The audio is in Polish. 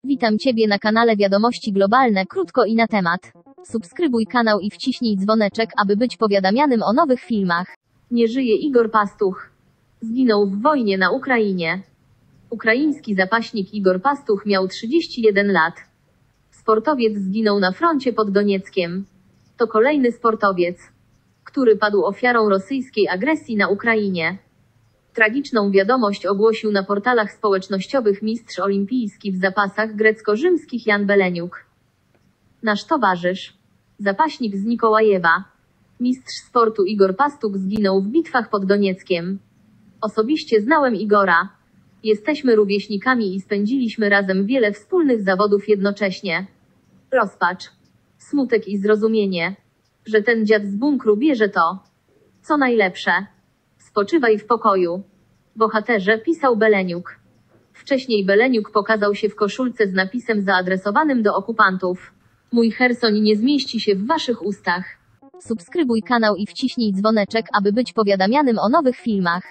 Witam Ciebie na kanale Wiadomości Globalne, krótko i na temat. Subskrybuj kanał i wciśnij dzwoneczek, aby być powiadamianym o nowych filmach. Nie żyje Igor Pastuch. Zginął w wojnie na Ukrainie. Ukraiński zapaśnik Igor Pastuch miał 31 lat. Sportowiec zginął na froncie pod Donieckiem. To kolejny sportowiec, który padł ofiarą rosyjskiej agresji na Ukrainie. Tragiczną wiadomość ogłosił na portalach społecznościowych mistrz olimpijski w zapasach grecko-rzymskich Jan Beleniuk. Nasz towarzysz, zapaśnik z Mikołajewa, mistrz sportu Igor Pastuch zginął w bitwach pod Donieckiem. Osobiście znałem Igora. Jesteśmy rówieśnikami i spędziliśmy razem wiele wspólnych zawodów jednocześnie. Rozpacz, smutek i zrozumienie, że ten dziad z bunkru bierze to, co najlepsze. Spoczywaj w pokoju, bohaterze, pisał Beleniuk. Wcześniej Beleniuk pokazał się w koszulce z napisem zaadresowanym do okupantów. Mój Cherson nie zmieści się w waszych ustach. Subskrybuj kanał i wciśnij dzwoneczek, aby być powiadamianym o nowych filmach.